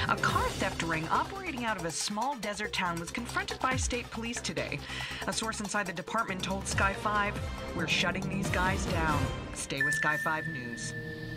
A car theft ring operating out of a small desert town was confronted by state police today. A source inside the department told Sky 5, "We're shutting these guys down." Stay with Sky 5 News.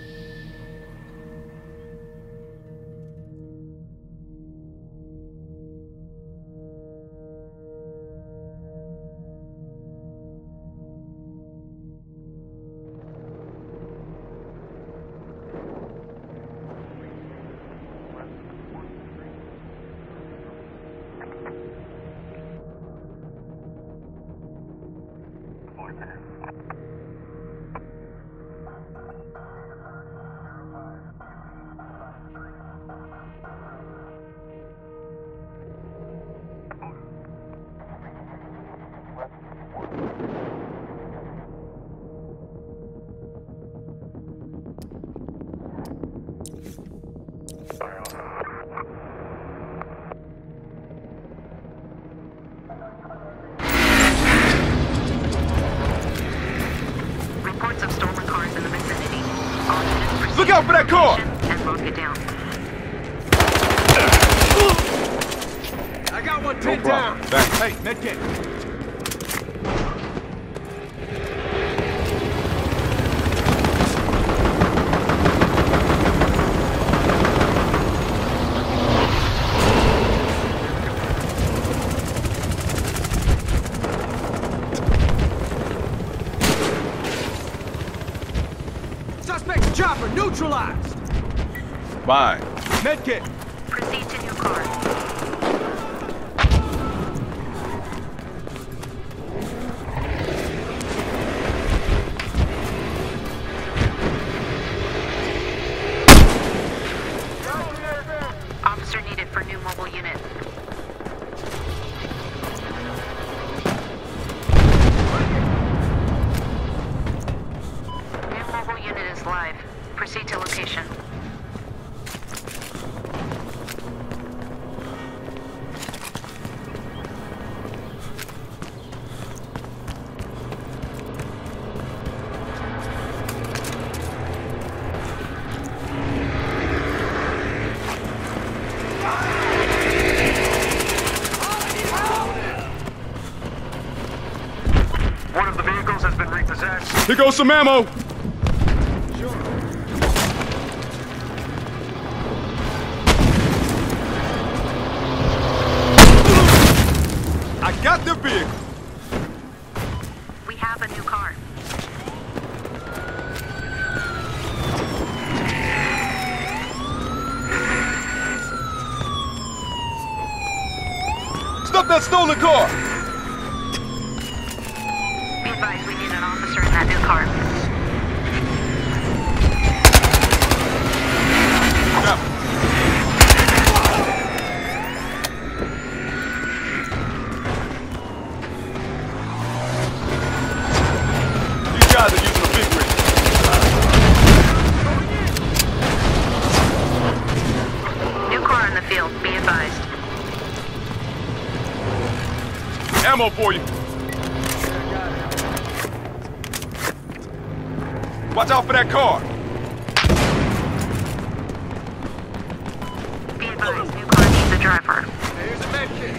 Reports of stolen cars in the vicinity. All units proceed. Look out for that car! And lock it down. I got one No pinned problem. down. Thanks. Hey, medkit. Suspect's chopper neutralized. Fine. Medkit. Proceed to new car. Officer needed for new mobile unit. New mobile unit is live. Proceed to location. One of the vehicles has been repossessed. Here goes some ammo. I got the vehicle. We have a new car. Stop that stolen car. Be advised, we need an officer in that new car. Now, these guys are using a big rig. New car in the field. Be advised. Ammo for you. Watch out for that car. Be advised, new car needs a driver. Here's a medkit.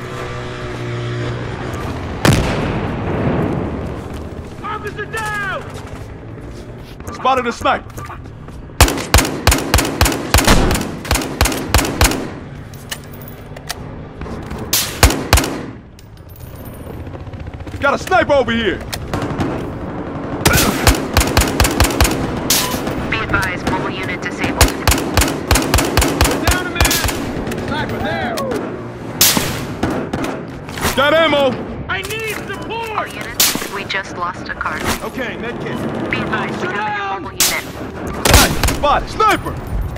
Officer down! Spotted a sniper. Got a sniper over here. Be advised, mobile unit disabled. We're down a man! Sniper there! Got ammo. I need All support! units, we just lost a car. Okay, medkit. Be advised, we Officer have a down! new mobile unit. Spotted. Sniper.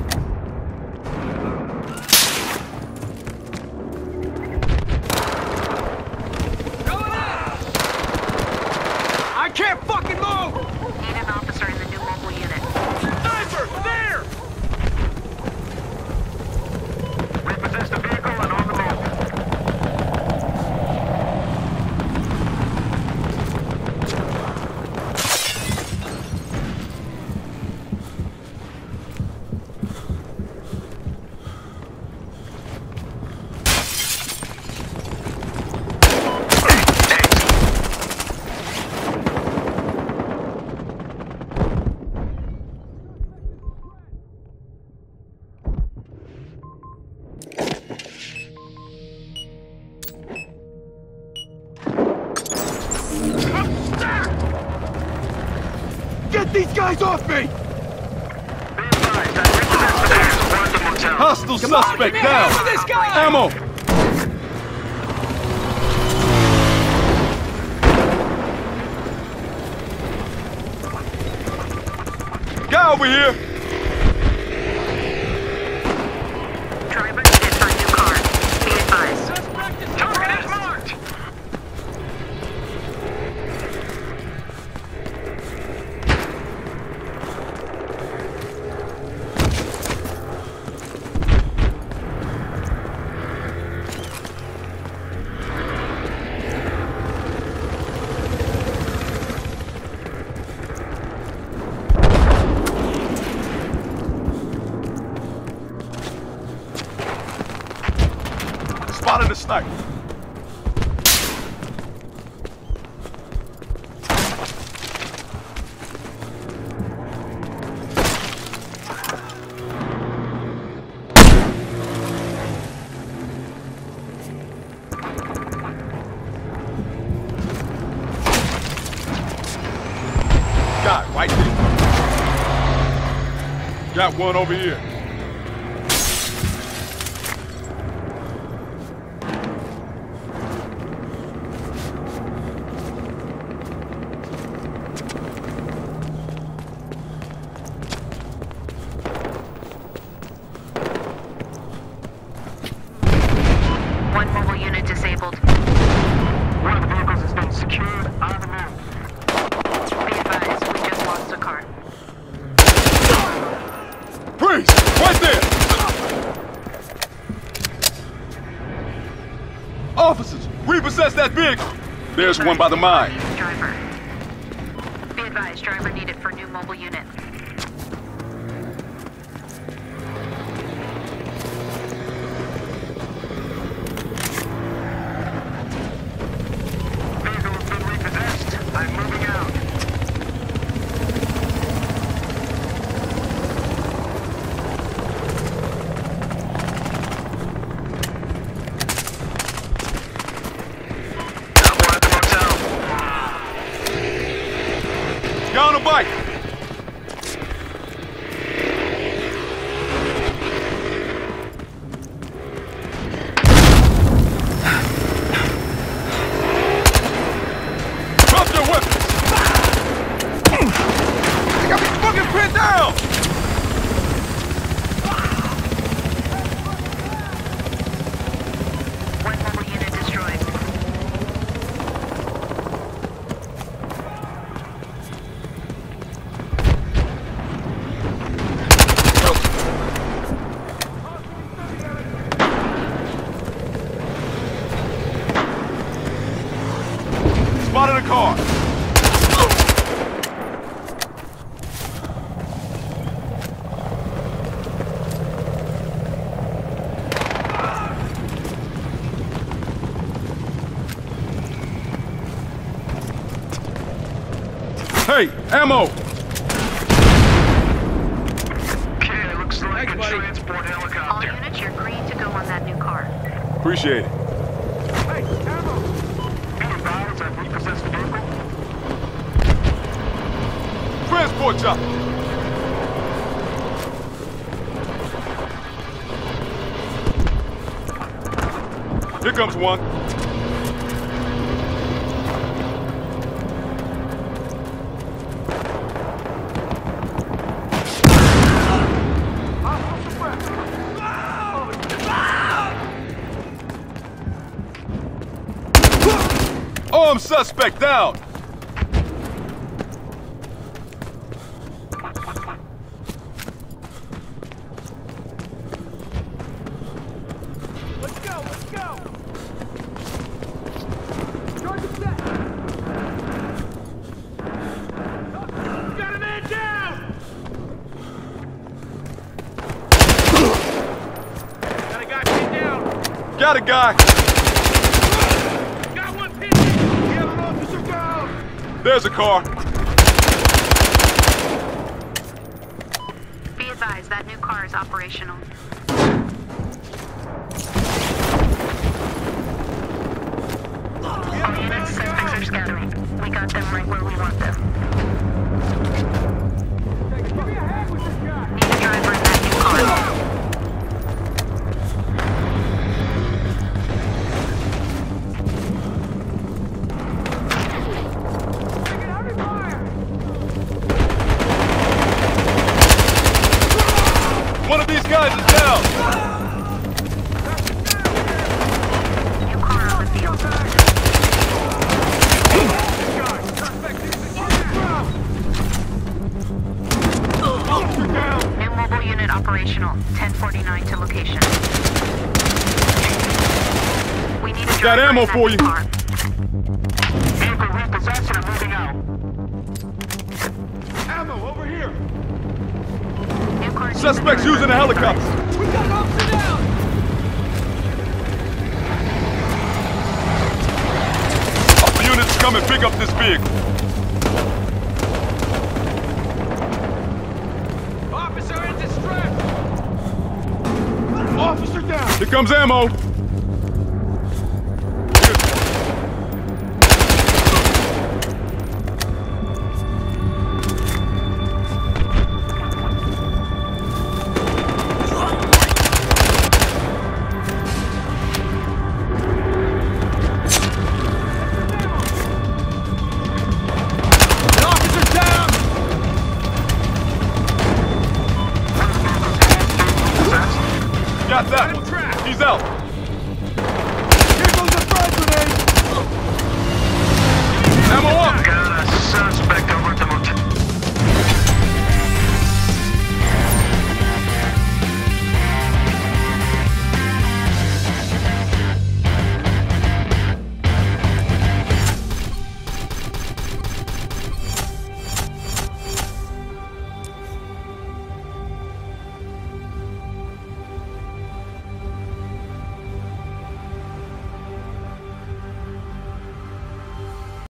Going up! I can't fucking move! Need an officer in the new mobile unit. Sniper! There! Repossessed a vehicle and on the move. Get these guys off me! Be advised, I repossessed the vehicle. One at the motel. Hostile suspect down! This guy! Ammo! Guy over here! Driver needed for a new car. Be advised. Suspect is Target is marked! Spotted the sniper. Got it, right there. Got one over here. One mobile unit disabled. One of the vehicles has been secured on the move. Be advised, we just lost a car. Freeze! Right there! Officers, repossess that vehicle! There's one by the mine. Driver. Be advised, driver needed for new mobile unit. Vehicle has been repossessed. I'm moving out. Got one at the motel. Get on the bike! Drop your weapons! I got me fucking pinned down! One mobile unit destroyed. Spotted a car! Hey, ammo! Okay, looks like Thanks, a buddy. transport All helicopter. units, you're green to go on that new car. Appreciate it. Hey, ammo! Be advised, I've repossessed the vehicle. Transport chopper! Here comes one. Armed suspect down! Let's go, let's go! Charge it set! Got a man down! Got a guy pinned down! Got a guy! Got one pinned in! We have an officer down! There's a car. Be advised, that new car is operational. All units, suspects are scattering. put them right where we want them. Give me a hand with this guy. Need a driver in that new car. Taking heavy fire. One of these guys is down. New car on the field. New mobile unit operational. 1049 to location. We need a Got driver ammo in that for new you. car. Vehicle repossessed and moving out. Ammo over here. New car Suspects using a helicopter. We got an officer down. The units come and pick up this vehicle. Officer in distress. Officer down. Here comes ammo. An officer down. Got that one.